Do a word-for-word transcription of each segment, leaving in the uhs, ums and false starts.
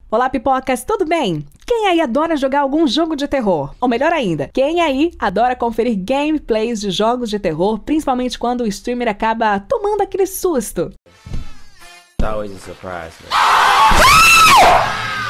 Olá, pipocas, tudo bem? Quem aí adora jogar algum jogo de terror? Ou melhor ainda, quem aí adora conferir gameplays de jogos de terror, principalmente quando o streamer acaba tomando aquele susto? It's always a surprise, man.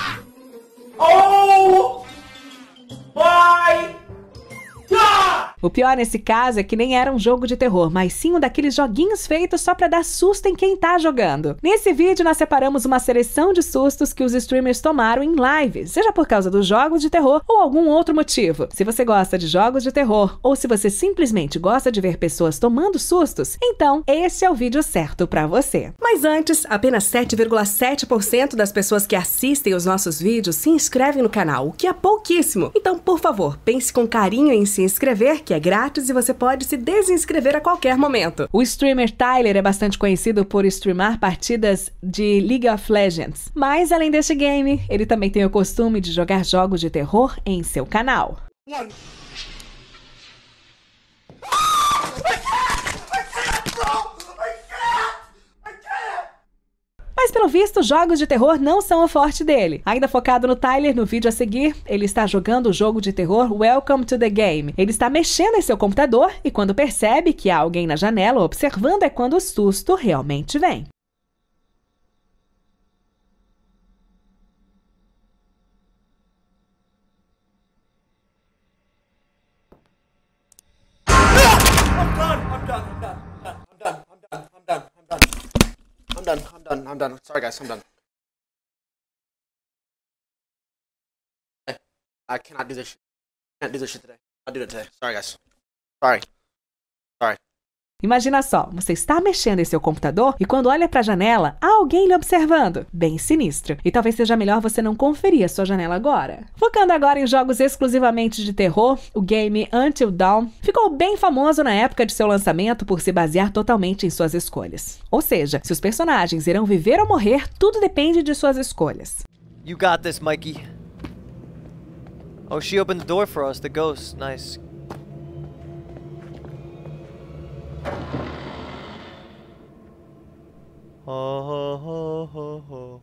Oh my God! O pior nesse caso é que nem era um jogo de terror, mas sim um daqueles joguinhos feitos só pra dar susto em quem tá jogando. Nesse vídeo nós separamos uma seleção de sustos que os streamers tomaram em lives, seja por causa dos jogos de terror ou algum outro motivo. Se você gosta de jogos de terror ou se você simplesmente gosta de ver pessoas tomando sustos, então esse é o vídeo certo pra você. Mas antes, apenas sete vírgula sete por cento das pessoas que assistem os nossos vídeos se inscrevem no canal, o que é pouquíssimo. Então, por favor, pense com carinho em se inscrever, que é grátis e você pode se desinscrever a qualquer momento. O streamer Tyler é bastante conhecido por streamar partidas de League of Legends, mas além deste game, ele também tem o costume de jogar jogos de terror em seu canal. Mas pelo visto, jogos de terror não são o forte dele. Ainda focado no Tyler, no vídeo a seguir, ele está jogando o jogo de terror Welcome to the Game. Ele está mexendo em seu computador e quando percebe que há alguém na janela observando é quando o susto realmente vem. I'm done. I'm done. I'm done. I'm done. I'm done. I'm done. I'm done. I'm done. I'm done. I'm done. Sorry, guys. I'm done. I cannot do this shit. I can't do this shit today. I'll do it today. Sorry, guys. Sorry. Sorry. Imagina só, você está mexendo em seu computador e quando olha para a janela, há alguém lhe observando. Bem sinistro. E talvez seja melhor você não conferir a sua janela agora. Focando agora em jogos exclusivamente de terror, o game Until Dawn ficou bem famoso na época de seu lançamento por se basear totalmente em suas escolhas. Ou seja, se os personagens irão viver ou morrer, tudo depende de suas escolhas. You got this, Mikey. Oh, she opened the door for us, the ghost. Nice. Ho ho ho ho ho.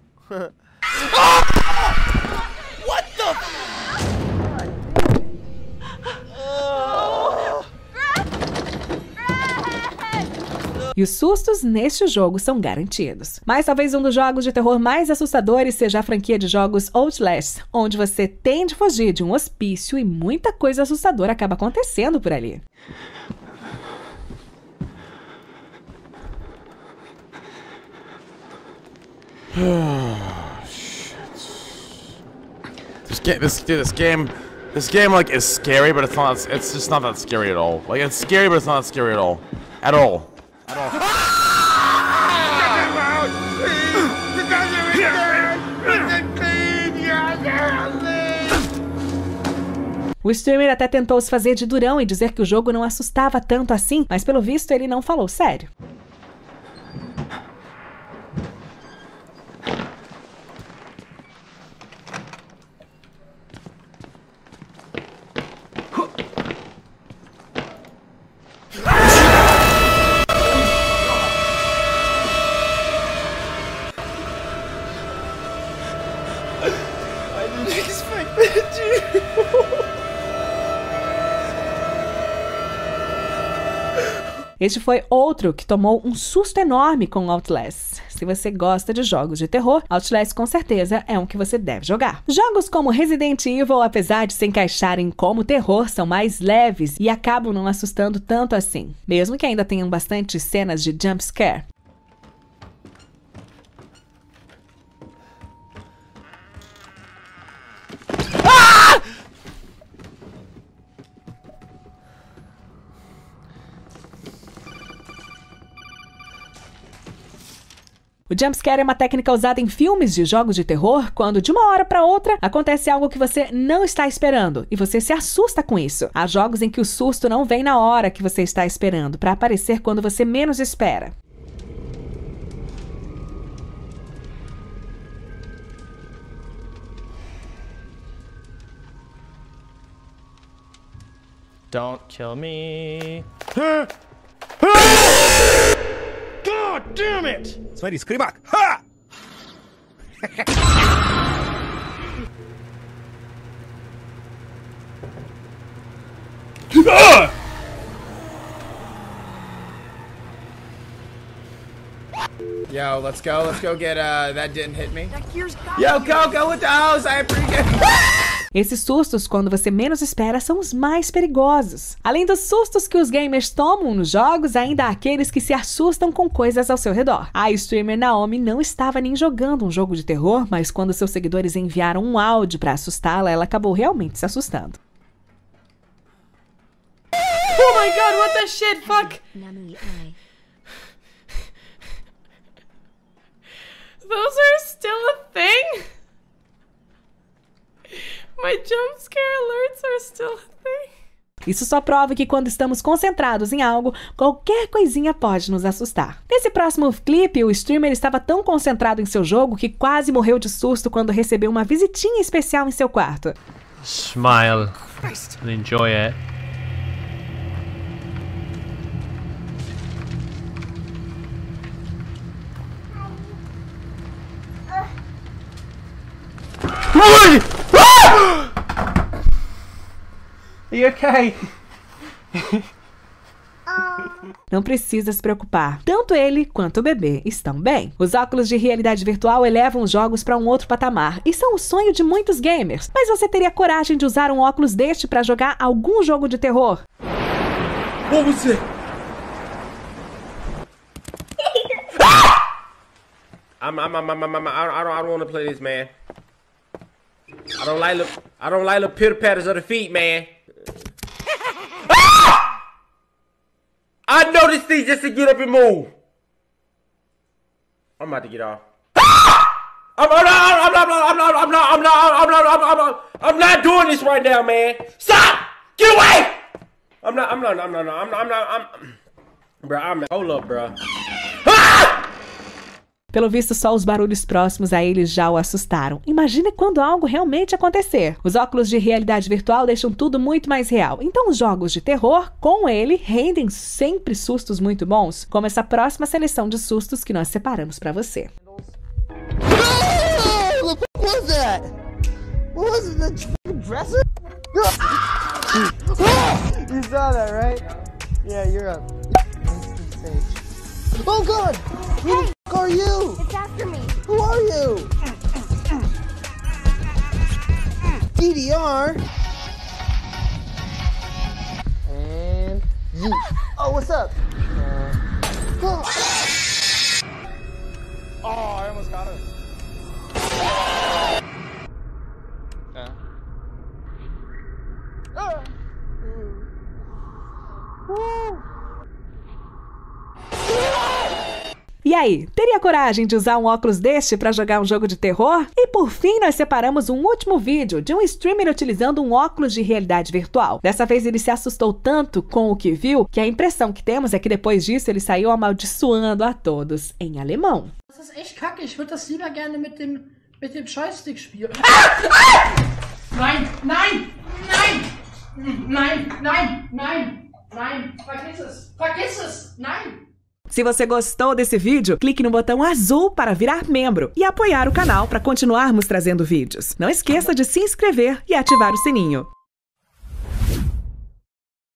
What the? E os sustos neste jogo são garantidos. Mas talvez um dos jogos de terror mais assustadores seja a franquia de jogos Outlast, onde você tem de fugir de um hospício e muita coisa assustadora acaba acontecendo por ali. Oh shit! This game, this dude, this game, this game like is scary, but it's not. It's just not that scary at all. Like it's scary, but it's not scary at all, at all, at all. O streamer até tentou se fazer de durão e dizer que o jogo não assustava tanto assim, mas pelo visto ele não falou sério. Este foi outro que tomou um susto enorme com Outlast. Se você gosta de jogos de terror, Outlast com certeza é um que você deve jogar. Jogos como Resident Evil, apesar de se encaixarem como terror, são mais leves e acabam não assustando tanto assim, mesmo que ainda tenham bastante cenas de jump scare. O jumpscare é uma técnica usada em filmes de jogos de terror quando, de uma hora para outra, acontece algo que você não está esperando e você se assusta com isso. Há jogos em que o susto não vem na hora que você está esperando, para aparecer quando você menos espera. Don't kill me. God damn it! Смотри, скребак! Ха! Yo, let's go, let's go get, uh, that didn't hit me. Yo, go, go with the hose, I appreciate it. Esses sustos, quando você menos espera, são os mais perigosos. Além dos sustos que os gamers tomam nos jogos, ainda há aqueles que se assustam com coisas ao seu redor. A streamer Naomi não estava nem jogando um jogo de terror, mas quando seus seguidores enviaram um áudio para assustá-la, ela acabou realmente se assustando. Oh my god, what the shit, fuck! Those are still a thing? My jump scare alerts are still a thing? Isso só prova que quando estamos concentrados em algo, qualquer coisinha pode nos assustar. Nesse próximo clipe, o streamer estava tão concentrado em seu jogo que quase morreu de susto quando recebeu uma visitinha especial em seu quarto. Smile and enjoy it. Are you okay? Não precisa se preocupar. Tanto ele quanto o bebê estão bem. Os óculos de realidade virtual elevam os jogos para um outro patamar e são o sonho de muitos gamers. Mas você teria coragem de usar um óculos deste para jogar algum jogo de terror? What was it? I'm, I'm, I'm, I'm, I'm, I don't, I don't, I don't want to play this, man. I don't like the, I don't like the pitter patters of the feet, man. Ah! I know this thing just to get up and move. I'm about to get off. Ah! I'm, I'm not, I'm not, I'm not, I'm not, I'm not, I'm not, I'm not, I'm not doing this right now, man. Stop! Get away! I'm not, I'm not, I'm not, I'm not, I'm not, I'm, bro, I'm, hold up, bro. Ah! Pelo visto, só os barulhos próximos a eles já o assustaram. Imagine quando algo realmente acontecer. Os óculos de realidade virtual deixam tudo muito mais real. Então os jogos de terror, com ele, rendem sempre sustos muito bons, como essa próxima seleção de sustos que nós separamos para você. No! What was that? What was it? The dresser? You saw that, right? Yeah, you're up. Oh God! Who the f are you? It's after me. Who are you? D D R. And you. Oh, what's up? Uh, oh. Oh, I almost got it. Yeah. Uh. Woo. E aí, teria coragem de usar um óculos deste para jogar um jogo de terror? E por fim, nós separamos um último vídeo de um streamer utilizando um óculos de realidade virtual. Dessa vez ele se assustou tanto com o que viu, que a impressão que temos é que depois disso ele saiu amaldiçoando a todos em alemão. Das ist echt kacke, ich würde das lieber gerne mit dem, mit dem Joystick spielen. Nein, nein, nein, nein, nein, nein, nein, vergiss es, vergiss es, nein. Se você gostou desse vídeo, clique no botão azul para virar membro e apoiar o canal para continuarmos trazendo vídeos. Não esqueça de se inscrever e ativar o sininho.